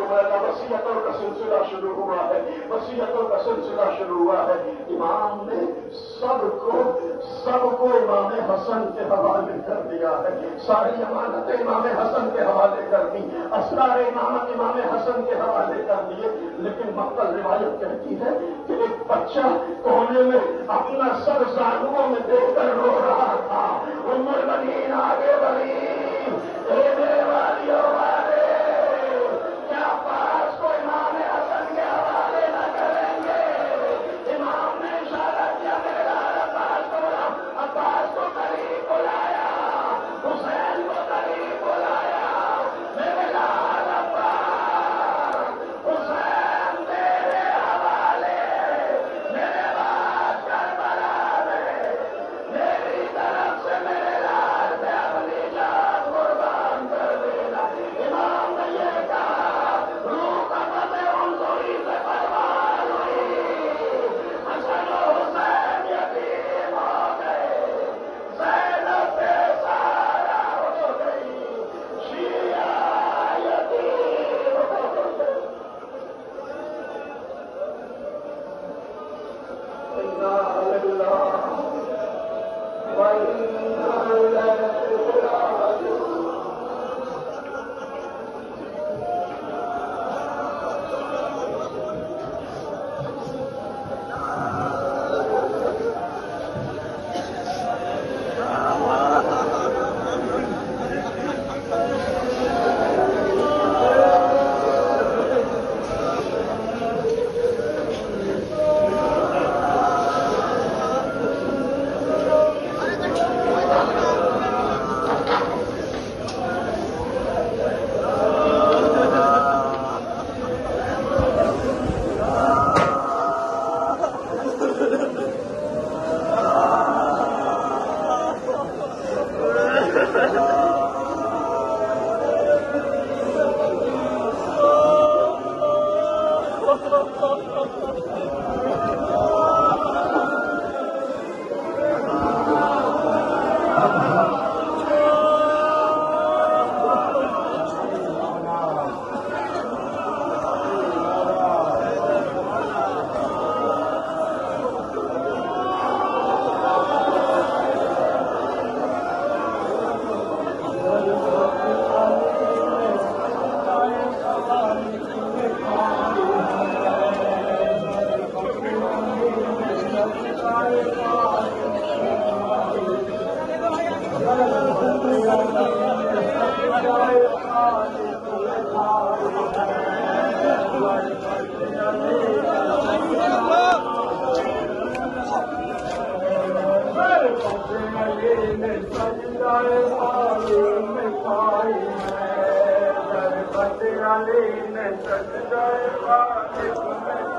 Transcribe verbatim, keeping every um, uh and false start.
फरमाया वसीयतों का सिलसिला शुरू हुआ है, वसीयतों का सिलसिला शुरू हुआ है। इमाम ने सबको सबको इमाम हसन के हवाले कर दिया है, सारी अमानतें इमाम हसन के हवाले कर दी, असरार इमामत इमाम हसन के हवाले कर दिए। लेकिन मक्कल रिवायत कहती है कि एक बच्चा कोने में अपना सर जानुओं में देकर रो रहा था। उम्र बनी आगे बढ़ी, मेरे वालियों वाले क्या पास को इमाम हसन के हवाले न करेंगे? इमाम ने इशारा किया, मेरा अब्बास को अब्बास को करीब बुलाया, हुसैन को करीब बुलाया, मेरे लाल अब्बास हुसैन तेरे हवाले, मेरे बाद करबला में मेरी तरफ से मेरे लाल पे अपनी जान कुर्बान कर देना। इमाम ने ये कहा, रूह का फतेह उनसुरी से परवान हुई, हसन और हुसैन यतीम हो गए, ज़ैनब बेसहारा हो गई, शिया यतीम हो गए। इन्ना लिल्लाह व इन्ना इलैहि राजिऊन। Ali ne